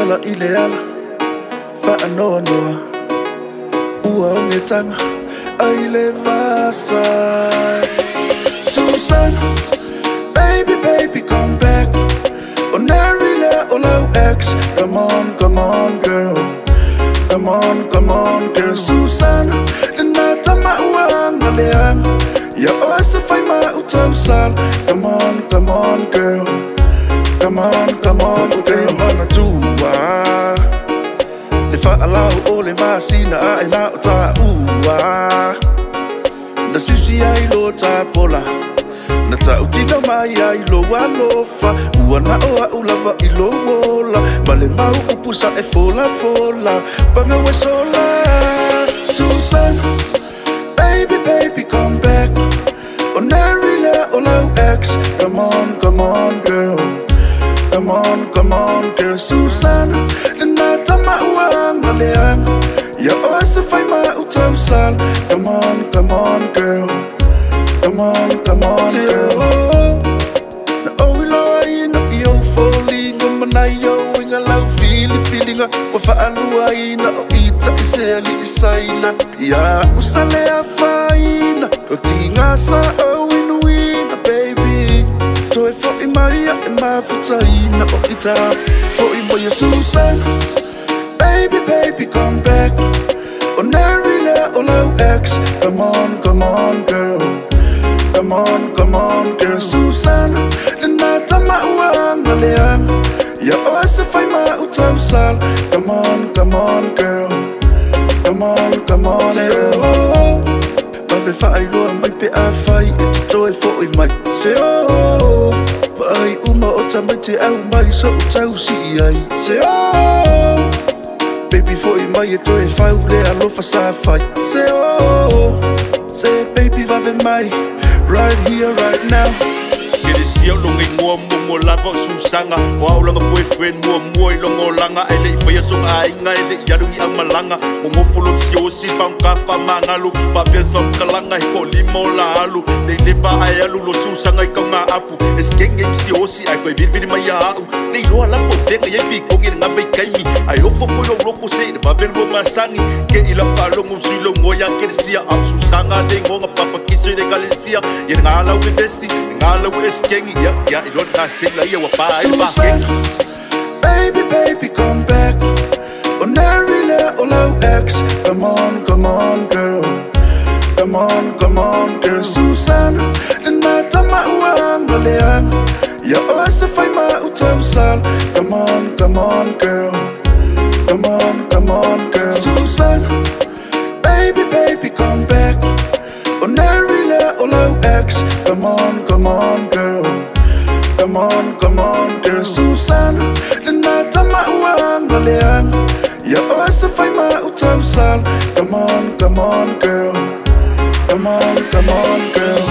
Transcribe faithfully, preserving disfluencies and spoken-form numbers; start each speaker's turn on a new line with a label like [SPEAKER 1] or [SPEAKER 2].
[SPEAKER 1] Pitole ileala fa anoa noa ua ongetanga aile vasa. Susana, baby, baby, come back. On Neria, all our ex. Come on, come on, girl. Come on, come on, girl. Susana, the night I'm at one, Malian. You also find my utosal. Come on, come on, girl. Come on, come on, okay, I'm on a two. If I allow all in my scene, I ain't out to the sisi ai lo tapola na tautina mai ai lo alofa uana oa ulava i lo wola male mau upusa e fola fola panga we sola. Susana, baby, baby, come back. On Neria, all our ex. Come on, come on, girl. Come on, come on, girl. Susana, the night I'm at one, Malian. You also find my utosal. Come on, come on, girl. Come on, come on, girl. Na oh lo ai na yo falling no manayo wing a love feeling feeling wa fa alu ai na o ita iseli isaina ya usale afaina o tinga sa o win win baby to e fo imaya e ma futaina o ita fo imoya. Susana, baby, baby, come back. On Neria, all our ex. Come on, come on, girl. Come on, come on, girl. Susana, the night I'm at one, Malian. You also find my utosal. Come on, come on, girl. Come on, come on, girl. But if I go, I might be a fight. It's a joy for we might say, oh. But I Aumua otamete au mai so utausi ai. Say, oh. Baby, for you, my to if I would let a for fight. Say, oh, say, baby, vibe my right here, right now.
[SPEAKER 2] TELESIA longi mua mua lava susanga wow langa boyfriend mua mua longo langa ele faya song ai ngai ele yarungi ang malanga mo follow sio si pam ka pa mangalu pa bes fam kalanga ko limo lalu de leva ai alu lo susanga ka nga apu esking em sio si ai ko vivi mai ya nei lo ala po fe ye bi ko ngi nga be kai mi ai lo fo fo lo ko se ba ver lo masangi ke ila fa lo mo si lo mo ya TELESIA am susanga de ngo pa pa kiso de TELESIA ye ngala we besti ngala we esking ya ya ilo na sila ya wa pa
[SPEAKER 1] Susana, baby, baby, come back. On Neria, all our ex. Come on, come on, girl. Come on, come on, girl. Susana, the night I'm at one, Malian. You also find my utosal. Come on, come on, girl. Come on, come on, girl. Susana, baby, baby, come back. On Neria, all our ex. Come on, come on, girl. Come on, come on, girl. Susana, the night I'm at one, Malian. You also find my utosal. Come on, come on, girl. Come on, come on, girl.